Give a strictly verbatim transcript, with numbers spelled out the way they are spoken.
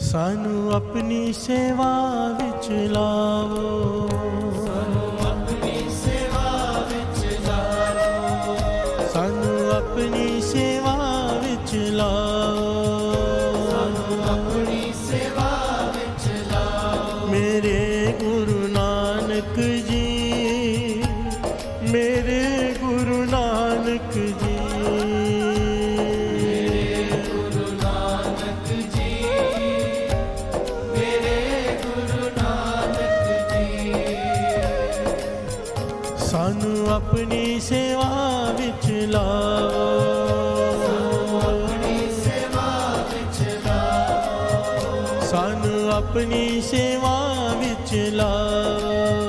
सानू अपनी सेवा विच लाओ, सानू अपनी सेवा विच लाओ, सानू अपनी सेवा विच लाओ, सानू अपनी सेवा विच लाओ। मेरे गुरु नानक जी, मेरे गुरु नानक जी, सानू अपनी सेवा विच लाओ, सानू अपनी सेवा विच लाओ, सानू अपनी सेवा विच लाओ।